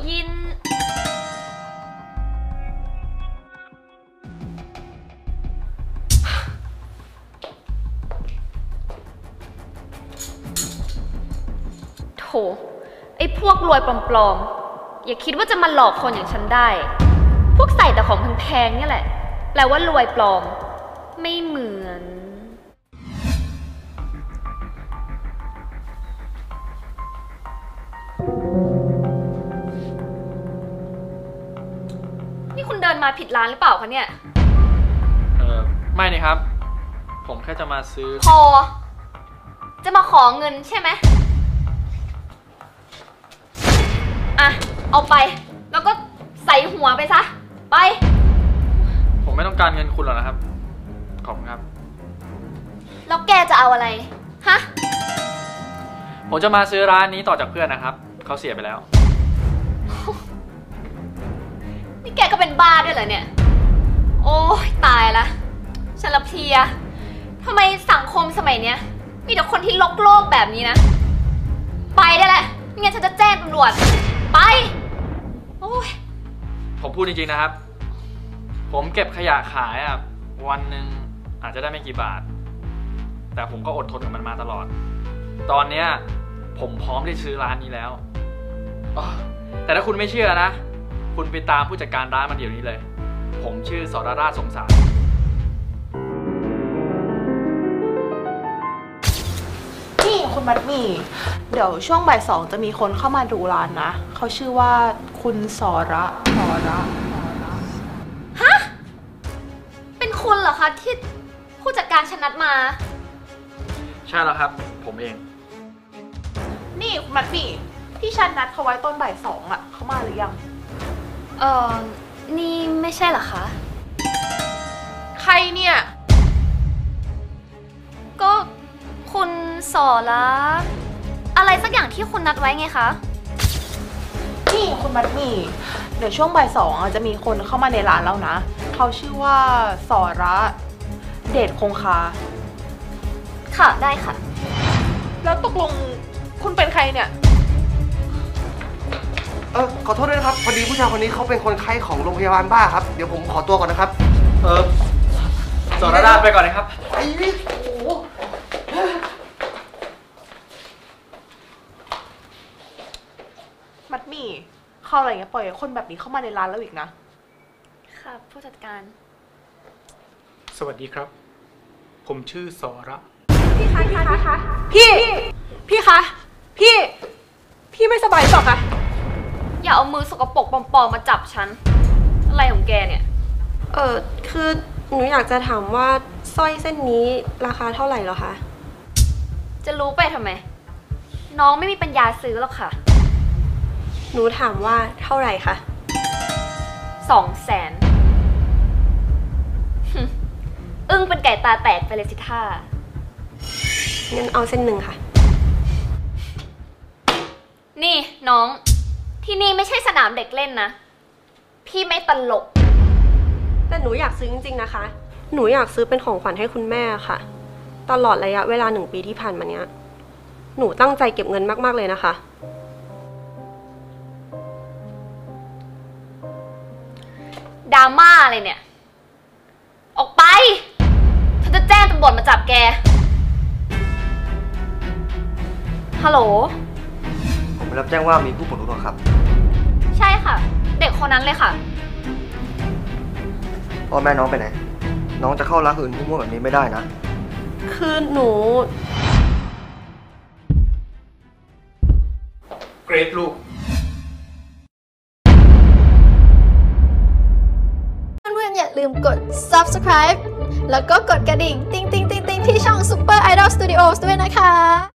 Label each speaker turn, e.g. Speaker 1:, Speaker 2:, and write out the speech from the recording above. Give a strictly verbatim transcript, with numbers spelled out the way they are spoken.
Speaker 1: ยินโถไอ้พวกรวยปลอมๆอย่าคิดว่าจะมาหลอกคนอย่างฉันได้พวกใส่แต่ของแพงๆนี่แหละแปลว่ารวยปลอมไม่เหมือนนี่คุณเดินมาผิดร้านหรือเปล่าคะเนี่ย
Speaker 2: เออไม่นี่ครับผมแค่จะมาซื้อ
Speaker 1: พอจะมาขอเงินใช่ไหมอ่ะเอาไปแล้วก็ใส่หัวไปซะไป
Speaker 2: ผมไม่ต้องการเงินคุณหรอกนะครับขอบคุณครับ
Speaker 1: แล้วแกจะเอาอะไรฮะ
Speaker 2: ผมจะมาซื้อร้านนี้ต่อจากเพื่อนนะครับเขาเสียไปแล้ว
Speaker 1: นี่แกก็เป็นบ้าด้วยเหรอเนี่ยโอ้ยตายละฉันละเพลียทำไมสังคมสมัยเนี้ยมีแต่คนที่ลกโลกแบบนี้นะไปได้แหละไม่งั้นฉันจะแจ้งตำรวจไปโอ้ย
Speaker 2: ผมพูดจริงๆนะครับผมเก็บขยะขายอ่ะวันหนึ่งอาจจะได้ไม่กี่บาทแต่ผมก็อดทนกับมันมาตลอดตอนเนี้ยผมพร้อมที่ซื้อร้านนี้แล้วแต่ถ้าคุณไม่เชื่อนะคุณไปตามผู้จัดการร้านมันเดี๋ยวนี้เลยผมชื่อสรราชสงสาร
Speaker 3: นี่คุณมัดหมี่เดี๋ยวช่วงบ่ายสองจะมีคนเข้ามาดูร้านนะเขาชื่อว่าคุณสระสระ
Speaker 1: ฮะเป็นคุณเหรอคะที่ผู้จัดการฉันนัดมา
Speaker 2: ใช่แล้วครับผมเอง
Speaker 3: นี่คุณมัดหมี่ที่ฉันนัดเขาไว้ต้นบ่ายสองอ่ะเขามาหรือยัง
Speaker 1: เออนี่ไม่ใช่เหรอคะ
Speaker 3: ใครเนี่ย
Speaker 1: ก็คุณสอระอะไรสักอย่างที่คุณนัดไว้ไงคะ
Speaker 3: นี่คุณมัดหมี่เดี๋ยวช่วงบ่ายสองจะมีคนเข้ามาในร้านแล้วนะเขาชื่อว่าสอระเดชคงคา
Speaker 1: ค่ะได้ค่ะ
Speaker 3: แล้วตกลงคุณเป็นใครเนี่ย
Speaker 4: เออขอโทษด้วยนะครับพอดีผู้ชายคนนี้เขาเป็นคนไข้ของโรงพยาบาลบ้าครับเดี๋ยวผมขอตัวก่อนนะครับ
Speaker 2: เออสรราชไปก่อนเลยครับ
Speaker 4: ไอ้นี่โอ้
Speaker 3: มัดหมี่เข้าอะไรเงี้ยปล่อยคนแบบนี้เข้ามาในร้านแล้วอีกนะ
Speaker 1: ค่ะผู้จัดการ
Speaker 5: สวัสดีครับผมชื่อสระ
Speaker 3: พี่คะพี่คะพี่พี่คะพี่พี่ไม่สบายหรอคะ
Speaker 1: อย่าเอามือสกปรกปลอมๆมาจับฉันอะไรของแกเนี่ย
Speaker 6: เออคือหนูอยากจะถามว่าสร้อยเส้นนี้ราคาเท่าไหร่เหรอคะ
Speaker 1: จะรู้ไปทำไมน้องไม่มีปัญญาซื้อหรอกค่ะ
Speaker 6: หนูถามว่าเท่าไหร่คะ
Speaker 1: สองแสนอึ้งเป็นไก่ตาแตกไปเลยสิท่า
Speaker 6: งั้นเอาเส้นหนึ่งค่ะ
Speaker 1: นี่น้องที่นี่ไม่ใช่สนามเด็กเล่นนะพี่ไม่ตลก
Speaker 6: แต่หนูอยากซื้อจริงๆนะคะหนูอยากซื้อเป็นของขวัญให้คุณแม่ค่ะตลอดระยะเวลาหนึ่งปีที่ผ่านมาเนี้ยหนูตั้งใจเก็บเงินมากๆเลยนะคะ
Speaker 1: ดราม่าอะไรเนี่ยออกไปฉันจะแจ้งตำรวจมาจับแกฮัลโหล
Speaker 4: ผมรับแจ้งว่ามีผู้ป่วยรุกครับ
Speaker 1: ใช่ค่ะเด็กคนนั้นเลยค่ะ
Speaker 4: พ่อแม่น้องไปไหนน้องจะเข้าร้านอื่นมั่วๆแบบนี้ไม่ได้นะ
Speaker 6: คือหนู
Speaker 5: เกรดลูก
Speaker 7: เพื่อนๆอย่าลืมกด ซับสไครบ์ แล้วก็กดกระดิ่งติ๊งติ๊งติ๊งติ๊งที่ช่อง Super Idol Studios ด้วยนะคะ